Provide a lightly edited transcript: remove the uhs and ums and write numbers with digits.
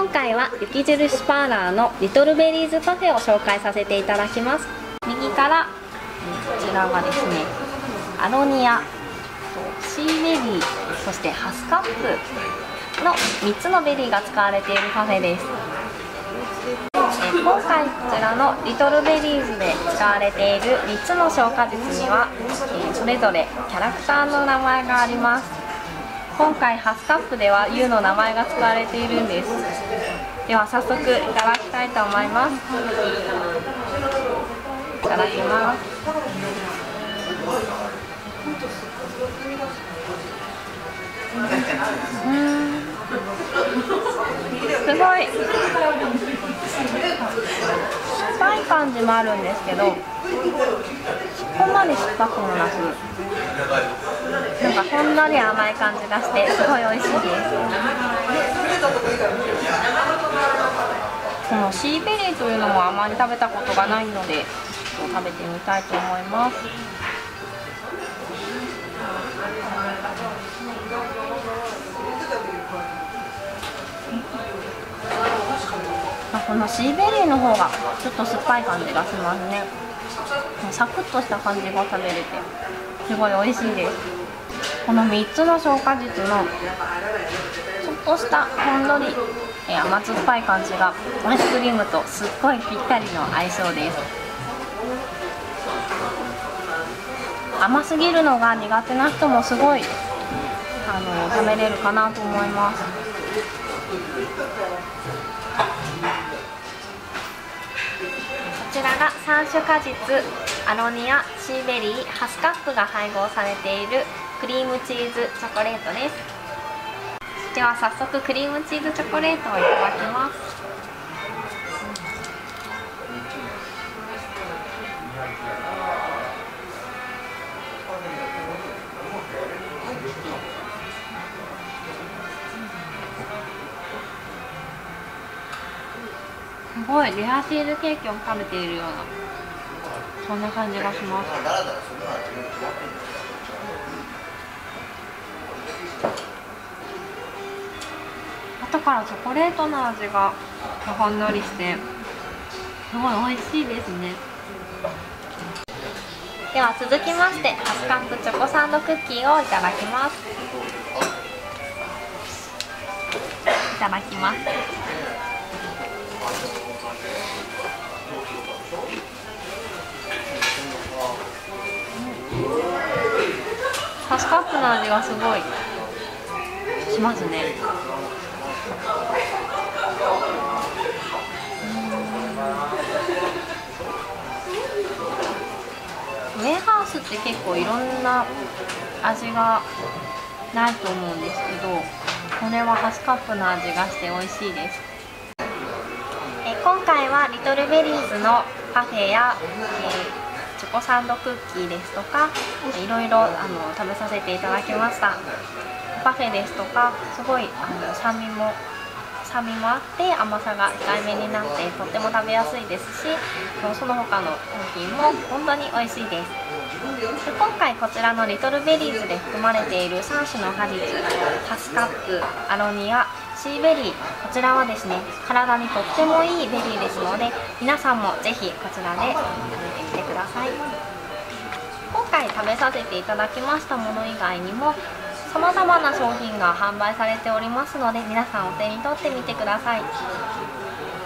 今回は雪印パーラーのリトルベリーズパフェを紹介させていただきます。右からこちらがですね、アロニア、シーベリー、そしてハスカップの3つのベリーが使われているパフェです。今回こちらのリトルベリーズで使われている3つの消化術には、それぞれキャラクターの名前があります。今回ハスカップでは U の名前が使われているんです。では早速いただきたいと思います。いただきます。すごい酸っぱい感じもあるんですけど、そこまで酸っぱくもなく、なんかほんのり甘い感じがしてすごい美味しいです。このシーベリーというのもあまり食べたことがないので食べてみたいと思います。このシーベリーの方がちょっと酸っぱい感じがしますね。サクッとした感じが食べれてすごい美味しいです。この3つの消化術のちょっとしたほんのり甘酸っぱい感じがアイスクリームとすっごいぴったりの相性です。甘すぎるのが苦手な人もすごい食べれるかなと思います。こちらが3種果実、アロニア、シーベリー、ハスカップが配合されているクリームチーズチョコレートです。では早速クリームチーズチョコレートをいただきます。すごいレアチーズケーキを食べているような、そんな感じがします。後からチョコレートの味がほんのりしてすごい美味しいですね。では続きましてハスカップチョコサンドクッキーをいただきます。いただきます。ハスカップの味がすごいしますね。ウェハースって結構いろんな味がないと思うんですけど、これはハスカップの味がして美味しいです。今回はリトルベリーズのパフェや、チョコサンドクッキーですとかいろいろ食べさせていただきました。パフェですとかすごい酸味もあって甘さが控えめになってとっても食べやすいですし、その他の商品も本当に美味しいです。今回こちらのリトルベリーズで含まれている3種の果実、ハスカップ、アロニア、シーベリー、こちらはですね体にとってもいいベリーですので、皆さんもぜひこちらで食べてみてください。今回食べさせていただきましたもの以外にもさまざまな商品が販売されておりますので、皆さんお手に取ってみてください。